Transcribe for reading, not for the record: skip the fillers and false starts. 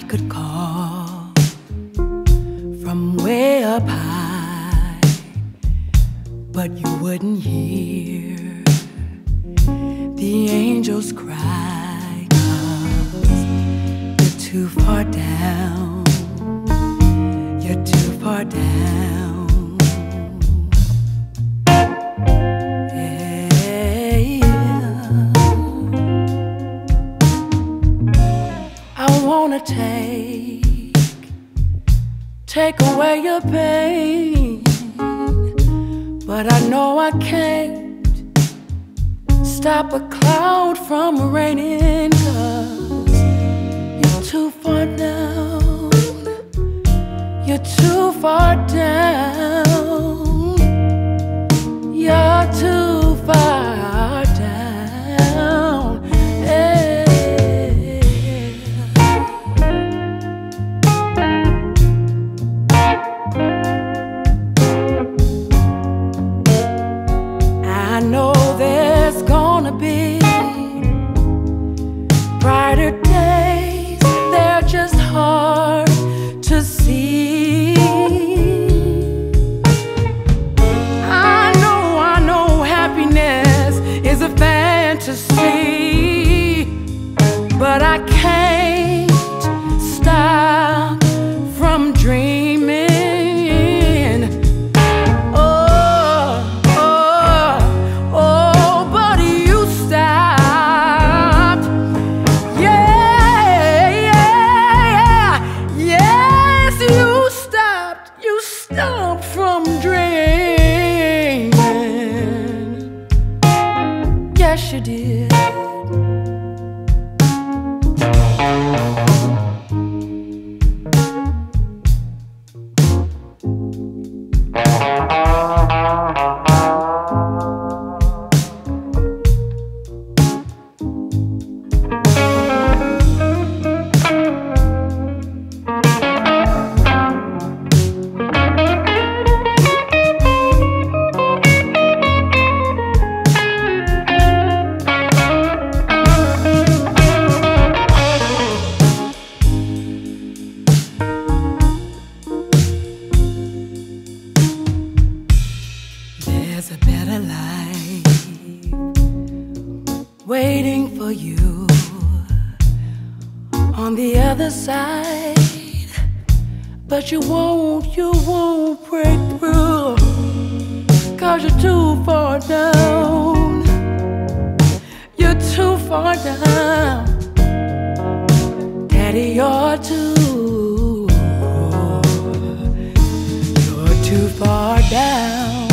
could call from way up high, but you wouldn't hear the angels cry, 'cause you're too far down, you're too far down. I wanna take away your pain, but I know I can't stop a cloud from raining, 'cause you're too far down, you're too far down, you're too far down. I know there's gonna be brighter days, they're just hard to see. I know happiness is a fantasy, but I can't stop from dreaming. Stop from dreaming. Yes, you did. There's a better life waiting for you on the other side, but you won't break through, 'cause you're too far down, you're too far down. Daddy, you're too far down.